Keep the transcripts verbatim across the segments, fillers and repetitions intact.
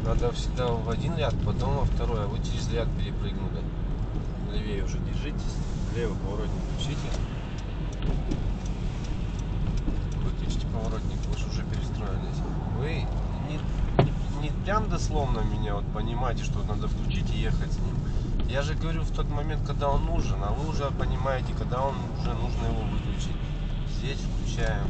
Надо всегда в один ряд, потом во второй, а вы через ряд перепрыгнули. Левее уже держитесь, левый поворотник включите. Выключите поворотник, вы же уже перестроились. Вы не, не, не прям дословно меня вот понимаете, что надо включить и ехать с ним. Я же говорю в тот момент, когда он нужен, а вы уже понимаете, когда он уже нужно его выключить. Здесь включаем.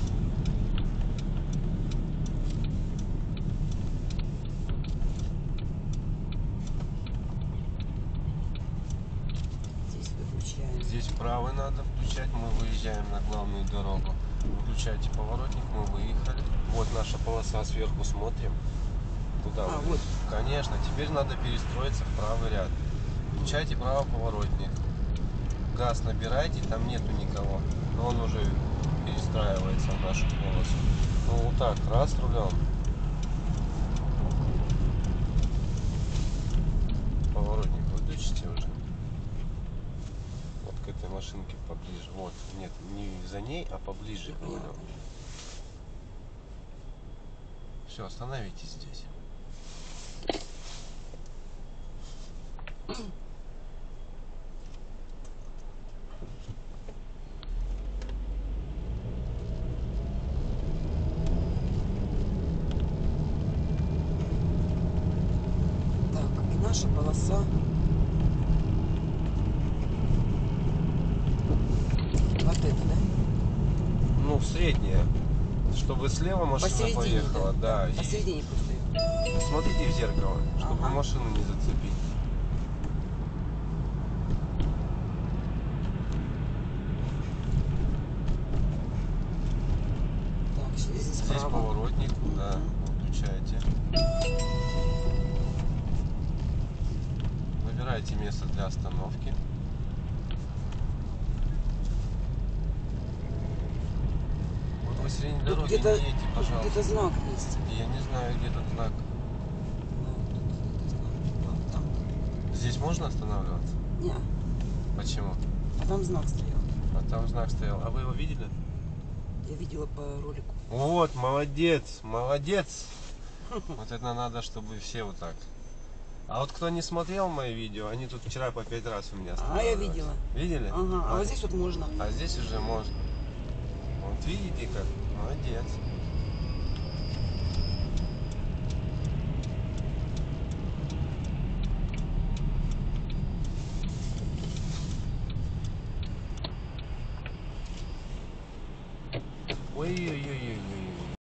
Здесь вправо надо включать, мы выезжаем на главную дорогу. Выключайте поворотник, мы выехали. Вот наша полоса, сверху смотрим. Куда а, вы? Вот. Конечно, теперь надо перестроиться в правый ряд. Включайте правый поворотник. Газ набирайте, там нету никого. Но он уже перестраивается в нашу полосу. Ну вот так, раз рулем. Поворотник выключите уже. К этой машинке поближе. Вот, нет, не за ней, а поближе к рулю. Все, остановитесь здесь. Так, и наша полоса. Вот это, да? Ну, средняя. Чтобы слева машина поехала, да. да. Посередине просто. Смотрите в зеркало, чтобы Ага. машину не зацепить. Так, здесь, Здесь справа. поворотник, да, выключайте. Выбирайте место для остановки. Вот вы середине дороги не едете, пожалуйста. Где-то знак есть. Я не знаю, где тут знак. Вот там. Здесь можно останавливаться? Не, Почему? а там знак стоял. А там знак стоял. А вы его видели? Я видела по ролику. Вот, молодец, молодец. Вот это надо, чтобы все вот так. А вот кто не смотрел мои видео, они тут вчера по пять раз у меня А, я останавливались. видела. Видели? Ага, а вот здесь вот можно. А здесь уже можно. Вот видите как? Молодец.